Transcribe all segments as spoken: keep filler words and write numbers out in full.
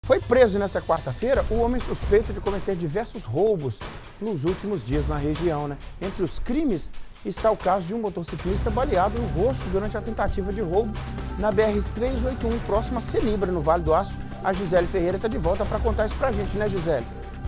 Foi preso nesta quarta-feira o homem suspeito de cometer diversos roubos nos últimos dias na região, né? Entre os crimes está o caso de um motociclista baleado no rosto durante a tentativa de roubo na B R trezentos e oitenta e um, próximo a Celibra, no Vale do Aço. A Gisele Ferreira está de volta para contar isso pra gente, né, Gisele?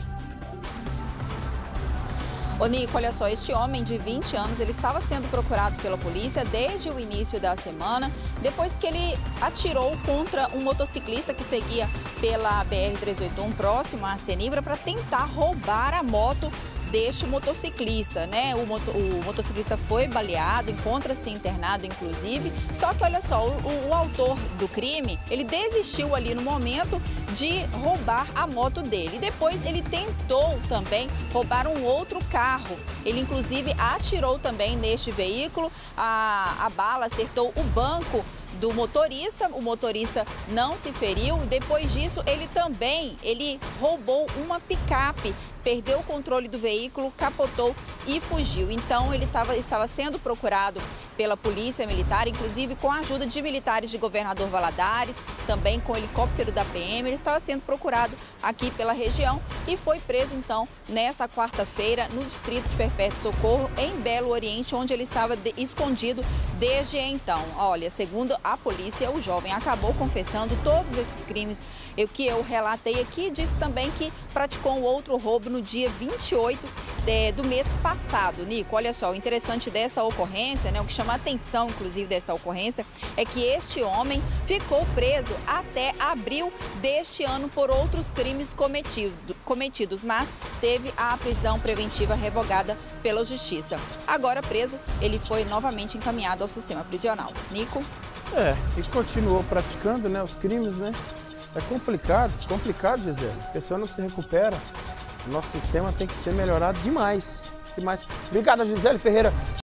Ô Nico, olha só, este homem de vinte anos, ele estava sendo procurado pela polícia desde o início da semana, depois que ele atirou contra um motociclista que seguia pela B R trezentos e oitenta e um, próximo a Celibra, para tentar roubar a moto deste motociclista, né? O, moto, o motociclista foi baleado, encontra-se internado, inclusive. Só que, olha só, o, o autor do crime, ele desistiu ali no momento de roubar a moto dele. Depois, ele tentou também roubar um outro carro. Ele, inclusive, atirou também neste veículo. A, a bala acertou o banco do motorista, o motorista não se feriu. Depois disso, ele também, ele roubou uma picape, perdeu o controle do veículo, capotou e fugiu. Então, ele tava, estava sendo procurado pela polícia militar, inclusive com a ajuda de militares de Governador Valadares, também com o helicóptero da P M. Ele estava sendo procurado aqui pela região e foi preso, então, nesta quarta-feira, no distrito de Perpétuo Socorro, em Belo Oriente, onde ele estava de, escondido desde então. Olha, segundo a polícia, o jovem acabou confessando todos esses crimes eu, que eu relatei aqui. Disse também que praticou um outro roubo no dia vinte e oito de, do mês passado. Nico, olha só, o interessante desta ocorrência, né, o que chama a atenção, inclusive, desta ocorrência, é que este homem ficou preso até abril deste ano por outros crimes cometido, cometidos, mas teve a prisão preventiva revogada pela Justiça. Agora preso, ele foi novamente encaminhado ao sistema prisional. Nico? É, e continuou praticando, né, os crimes, né? É complicado, complicado, Gisele. A pessoa não se recupera. O nosso sistema tem que ser melhorado demais. demais. Obrigado, Gisele Ferreira.